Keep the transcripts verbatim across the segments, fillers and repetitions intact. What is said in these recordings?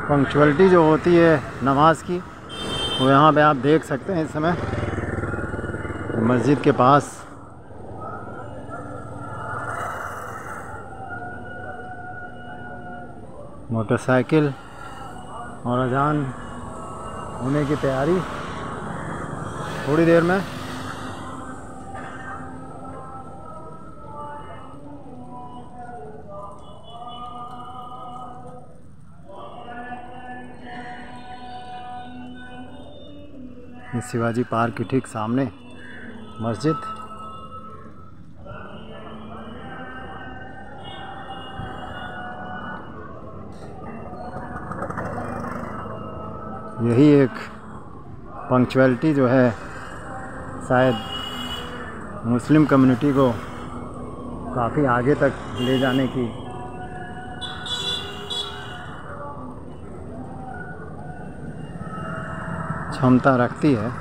Punctuality जो होती है नमाज की, वो यहाँ पे आप देख सकते हैं। इस समय मस्जिद के पास मोटरसाइकिल और अजान होने की तैयारी थोड़ी देर में। इस शिवाजी पार्क के ठीक सामने मस्जिद। यही एक पंक्चुअलिटी जो है शायद मुस्लिम कम्युनिटी को काफ़ी आगे तक ले जाने की क्षमता रखती है।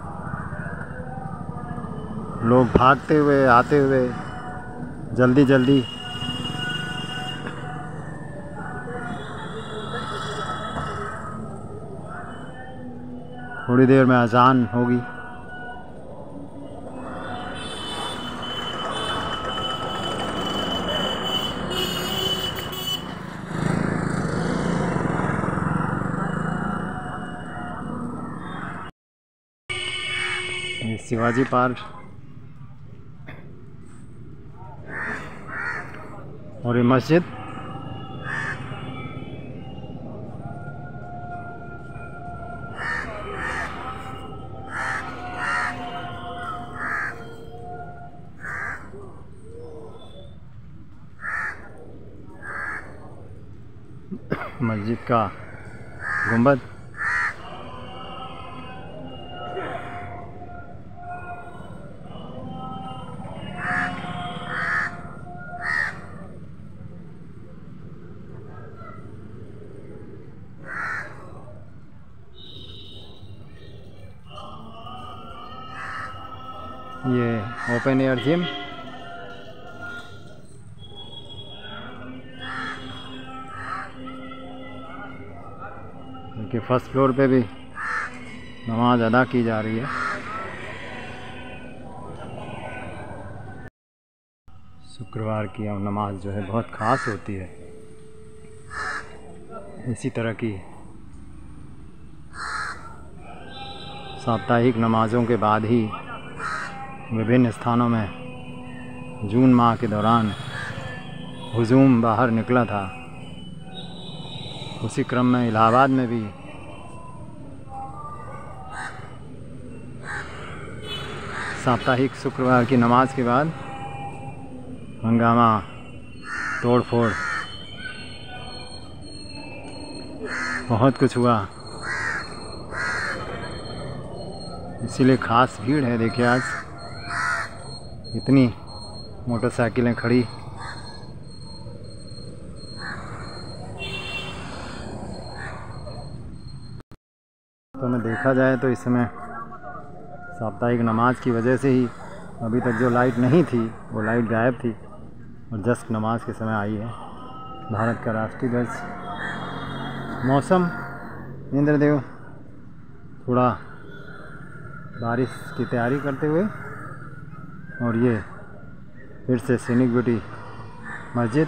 लोग भागते हुए आते हुए जल्दी जल्दी थोड़ी देर में अजान होगी। शिवाजी पार्क और ये मस्जिद मस्जिद का गुंबद। ये ओपन एयर जिम। कि फर्स्ट फ्लोर पे भी नमाज अदा की जा रही है। शुक्रवार की नमाज जो है बहुत ख़ास होती है। इसी तरह की साप्ताहिक नमाज़ों के बाद ही विभिन्न स्थानों में जून माह के दौरान हुजूम बाहर निकला था। उसी क्रम में इलाहाबाद में भी साप्ताहिक शुक्रवार की नमाज के बाद हंगामा, तोड़ फोड़, बहुत कुछ हुआ। इसीलिए ख़ास भीड़ है। देखिए आज इतनी मोटरसाइकिलें खड़ी। तो में देखा जाए तो इस समय साप्ताहिक नमाज की वजह से ही अभी तक जो लाइट नहीं थी वो लाइट गायब थी और जस्ट नमाज के समय आई है। भारत का राष्ट्रीय ध्वज। मौसम इंद्रदेव थोड़ा बारिश की तैयारी करते हुए, और ये फिर से सीनिक ब्यूटी मस्जिद।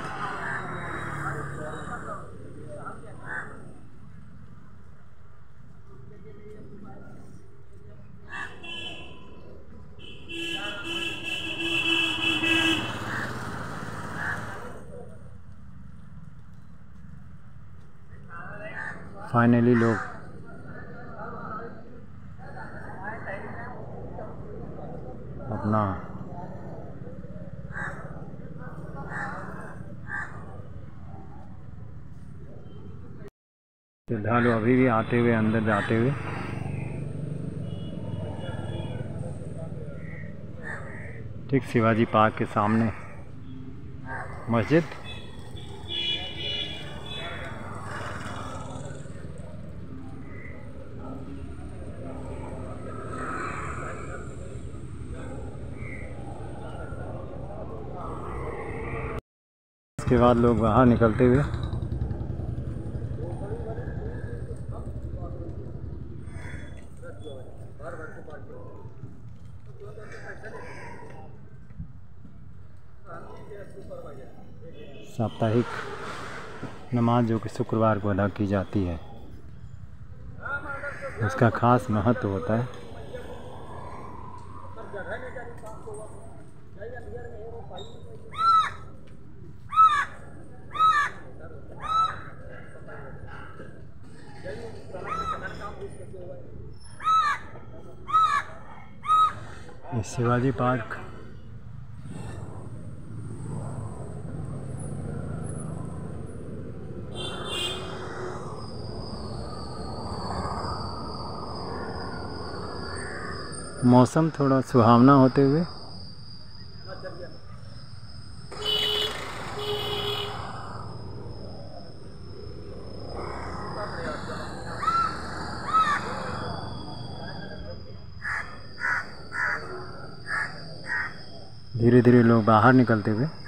फाइनली लोग अपना श्रद्धालु अभी भी आते हुए अंदर जाते हुए। ठीक शिवाजी पार्क के सामने मस्जिद। इसके बाद लोग बाहर निकलते हुए साप्ताहिक नमाज जो कि शुक्रवार को अदा की जाती है, उसका खास महत्व होता है। ये शिवाजी पार्क मौसम थोड़ा सुहावना होते हुए धीरे धीरे लोग बाहर निकलते हुए